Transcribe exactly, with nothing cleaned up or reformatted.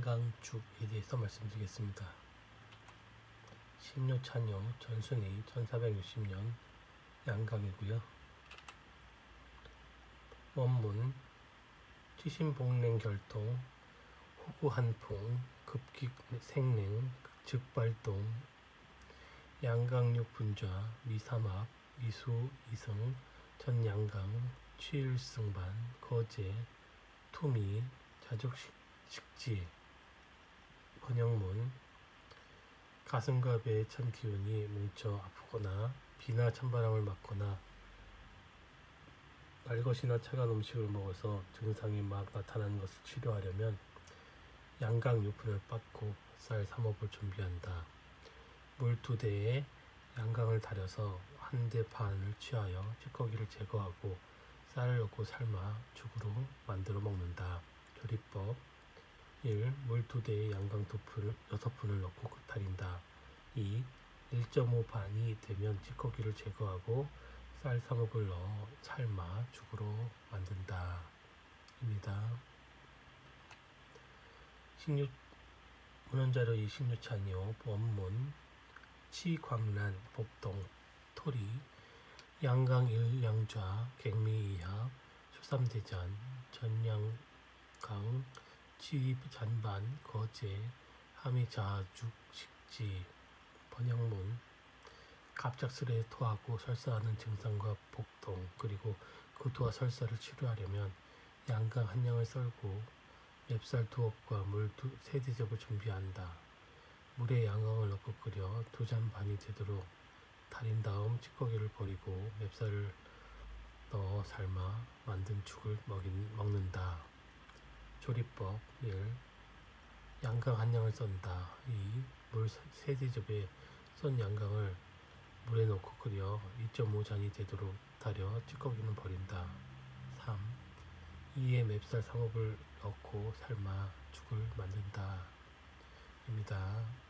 양강죽에 대해서 말씀드리겠습니다. 신유찬요 전순위 천사백육십 년 양강이고요. 원문 치신복냉결동 후구한풍 급기생냉 즉발동 양강육 분좌 미사막 미수 이성 전양강 취일승반 거제 투미 자족식지. 번역문 가슴과 배의 찬 기운이 뭉쳐 아프거나 비나 찬바람을 맞거나 날것이나 차가운 음식을 먹어서 증상이 막 나타나는 것을 치료하려면 양강육분을 빻고 쌀 삼업을 준비한다. 물 두 대에 양강을 달여서 한 대 반을 취하여 찌꺼기를 제거하고 쌀을 넣고 삶아 죽으로 만들어 먹는다. 조리법 일. 물 두 대에 양강 두 푼, 여섯 푼을 넣고 달인다. 이. 일 점 오 반이 되면 찌꺼기를 제거하고 쌀 삼억을 넣어 삶아 죽으로 만든다. 입니다. 식류, 문헌자료 이 식류찬이요. 원문 치광란 복동 토리 양강 일양좌 갱미이합 수삼대전 전양강 취입잔반 거제 함의자죽식지. 번역문 갑작스레 토하고 설사하는 증상과 복통 그리고 그 토와 설사를 치료하려면 양강 한 양을 썰고 맵쌀 두 업과 물 세 대접을 준비한다. 물에 양강을 넣고 끓여 두 잔 반이 되도록 달인 다음 찌꺼기를 버리고 맵쌀을 넣어 삶아 만든 죽을 먹인, 먹는다. 조리법 일. 양강 한 양을 썬다. 이. 물 세 대접에 썬 양강을 물에 넣고 끓여 이 점 오 잔이 되도록 달여 찌꺼기는 버린다. 삼. 이에 맵쌀 삼업을 넣고 삶아 죽을 만든다. 입니다.